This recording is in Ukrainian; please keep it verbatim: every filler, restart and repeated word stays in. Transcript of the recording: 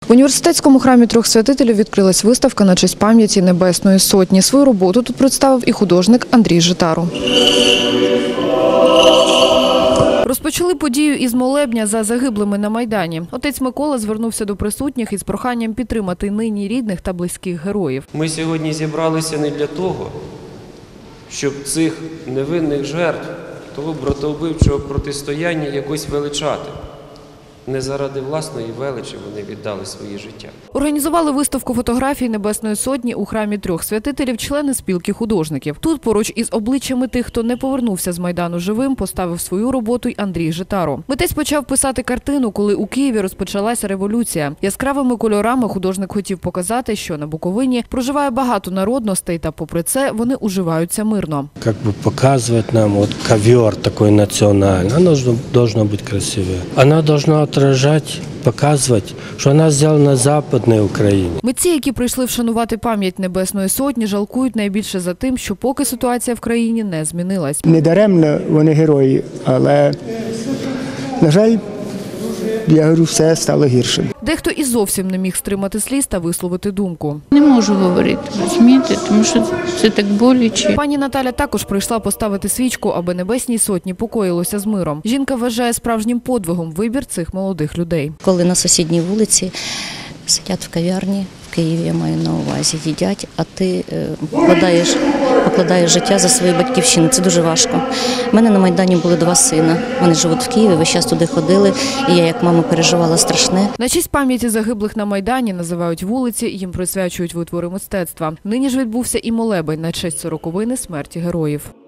В університетському храмі Трьох Святителів відкрилась виставка на честь пам'яті Небесної Сотні. Свою роботу тут представив і художник Андрій Житару. Розпочали подію із молебня за загиблими на Майдані. Отець Микола звернувся до присутніх із проханням підтримати нині рідних та близьких героїв. Ми сьогодні зібралися не для того, щоб цих невинних жертв, того братовбивчого протистояння якось величати. Не заради власної величі вони віддали свої життя. Організували виставку фотографій Небесної Сотні у храмі Трьох Святителів члени спілки художників. Тут поруч із обличчями тих, хто не повернувся з Майдану живим, поставив свою роботу й Андрій Житаро. Митець почав писати картину, коли у Києві розпочалася революція. Яскравими кольорами художник хотів показати, що на Буковині проживає багато народностей, та попри це вони уживаються мирно. Как бы показывать нам вот ковер такой национальный, оно должно быть красивее. Она должна отражать, показувати, що вона зроблена на Западній Україні. Митці, які прийшли вшанувати пам'ять Небесної Сотні, жалкують найбільше за тим, що поки ситуація в країні не змінилась. Недаремно вони герої, але, на жаль, я говорю, все стало гірше. Дехто і зовсім не міг стримати сліз та висловити думку. Не можу говорити, розумієте, тому що це так боляче. Пані Наталя також прийшла поставити свічку, аби Небесній Сотні покоїлося з миром. Жінка вважає справжнім подвигом вибір цих молодих людей. Коли на сусідній вулиці сидять в кав'ярні, в Києві я маю на увазі, їдять, а ти покладаєш, покладаєш життя за свою батьківщину. Це дуже важко. У мене на Майдані були два сина. Вони живуть в Києві, весь час туди ходили, і я як мама переживала страшне. На честь пам'яті загиблих на Майдані називають вулиці, їм присвячують витвори мистецтва. Нині ж відбувся і молебень на честь сороковини смерті героїв.